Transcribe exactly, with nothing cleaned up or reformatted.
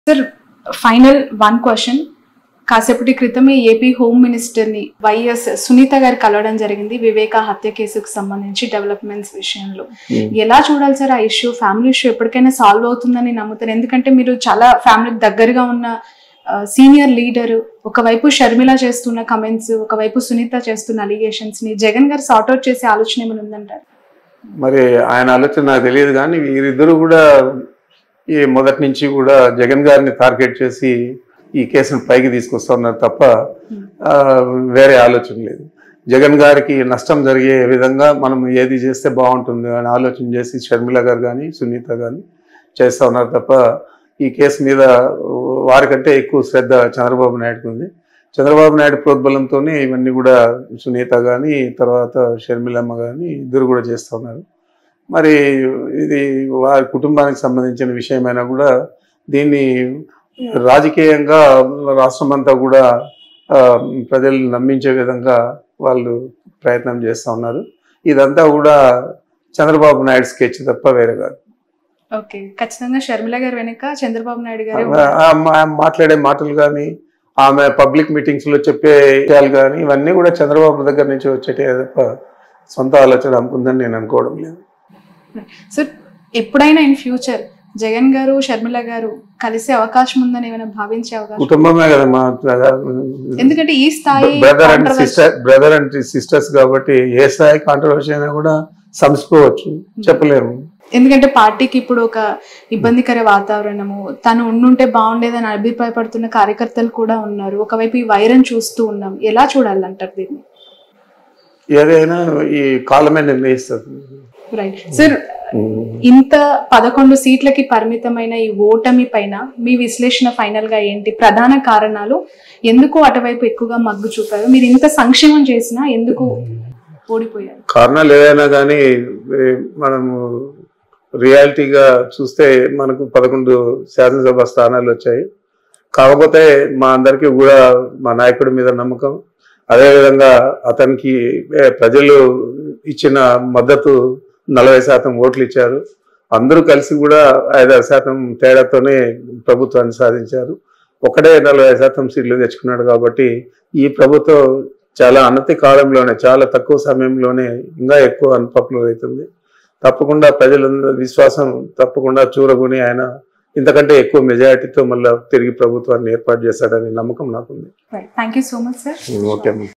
Sir final one question. కాసేపటి క్రితమే AP home మినిస్టర్ని వైఎస్ సునీత గారు కలవడం జరిగింది వివేక హత్య కేసుకు సంబంధించి డెవలప్మెంట్స్ విషయంలో. ఎలా చూడాలి సార్ ఆ ఇష్యూ? ఫ్యామిలీ ఇష్యూ ఎప్పటికైనా సాల్వ్ అవుతుందని నమ్ముతారు? ఎందుకంటే మీరు చాలా ఫ్యామిలీకి దగ్గరగా ఉన్న సీనియర్ లీడర్. ఒకవైపు షర్మిల చేస్తున్న కమెంట్స్, ఒకవైపు సునీత చేస్తున్న అలిగేషన్స్ ని జగన్ గారు సార్ట్అవుట్ చేసే ఆలోచన ఏమైనా ఉందంటారు? మరి ఆయన ఆలోచన నాకు తెలియదు, కానీ వీరిద్దరు కూడా ఈ మొదటి నుంచి కూడా జగన్ గారిని టార్గెట్ చేసి ఈ కేసును పైకి తీసుకొస్తా ఉన్నారు తప్ప వేరే ఆలోచన లేదు. జగన్ గారికి నష్టం జరిగే విధంగా మనం ఏది చేస్తే బాగుంటుంది అని ఆలోచన చేసి షర్మిల గారు కానీ సునీత కానీ చేస్తూ ఉన్నారు తప్ప ఈ కేసు మీద వారికంటే ఎక్కువ శ్రద్ధ చంద్రబాబు నాయుడుకి ఉంది. చంద్రబాబు నాయుడు ప్రోద్బలంతోనే ఇవన్నీ కూడా సునీత కానీ తర్వాత షర్మిలమ్మ కానీ ఇద్దరు కూడా చేస్తూ ఉన్నారు. మరి ఇది వారి కుటుంబానికి సంబంధించిన విషయమైనా కూడా దీన్ని రాజకీయంగా రాష్ట్రమంతా కూడా ప్రజల్ని నమ్మించే విధంగా వాళ్ళు ప్రయత్నం చేస్తూ ఉన్నారు. ఇదంతా కూడా చంద్రబాబు నాయుడు స్కెచ్ తప్ప వేరే కాదు. ఓకే, ఖచ్చితంగా షర్మిల గారు వెనక చంద్రబాబు నాయుడు గారు మాట్లాడే మాటలు కానీ ఆమె పబ్లిక్ మీటింగ్స్ లో చెప్పే విషయాలు కానీ ఇవన్నీ కూడా చంద్రబాబు దగ్గర నుంచి వచ్చేటే తప్ప సొంత ఆలోచన అనుకుందని నేను అనుకోవడం లేదు. సో ఎప్పుడైనా ఇన్ ఫ్యూచర్ జగన్ గారు షర్మిల గారు కలిసే అవకాశం ఉందని ఏమైనా భావించే అవకాశం? కుటుంబమే కదా మా, ఎందుకంటే ఈ స్థాయి brother and sister brother and sisters కాబట్టి ఏ స్థాయి కాంట్రవర్సీ అయినా కూడా సంస్కోవచ్చు, చెప్పలేము. ఎందుకంటే పార్టీకి ఇప్పుడు ఒక ఇబ్బందికర వాతావరణము, తను ఉండుంటే బాగుండేదని అభిప్రాయపడుతున్న కార్యకర్తలు కూడా ఉన్నారు. ఒకవైపు ఈ వైరం చూస్తూ ఉన్నాం. ఎలా చూడాలంటారు దీన్ని? ఏదైనా ఈ కాలమే నిర్ణయిస్తుంది. రైట్ సార్, ఇంత పదకొండు సీట్లకి పరిమితమైన ఈ ఓటమి పైన మీ విశ్లేషణ ఫైనల్ గా ఏంటి? ప్రధాన కారణాలు ఎందుకు అటువైపు ఎక్కువగా మగ్గు చూపారు? మీరు ఇంత సంక్షేమం చేసినా ఎందుకు ఓడిపోయారు? కారణాలు ఏదైనా కానీ మనము రియాలిటీగా చూస్తే మనకు పదకొండు శాసనసభ స్థానాలు వచ్చాయి. కాకపోతే మా అందరికీ కూడా మా నాయకుడి మీద నమ్మకం, అదేవిధంగా అతనికి ప్రజలు ఇచ్చిన మద్దతు నలభై శాతం ఓట్లు ఇచ్చారు. అందరూ కలిసి కూడా ఐదారు శాతం తేడాతోనే ప్రభుత్వాన్ని సాధించారు. ఒకటే నలభై శాతం సీట్లు తెచ్చుకున్నాడు. కాబట్టి ఈ ప్రభుత్వం చాలా అనతి కాలంలోనే, చాలా తక్కువ సమయంలోనే ఇంకా ఎక్కువ అన్పాపులర్ అవుతుంది. తప్పకుండా ప్రజలందరూ విశ్వాసం తప్పకుండా చూరగొని ఆయన ఇంతకంటే ఎక్కువ మెజారిటీతో మళ్ళీ తిరిగి ప్రభుత్వాన్ని ఏర్పాటు చేశాడని నమ్మకం నాకుంది. Thank you so much sir. Okay.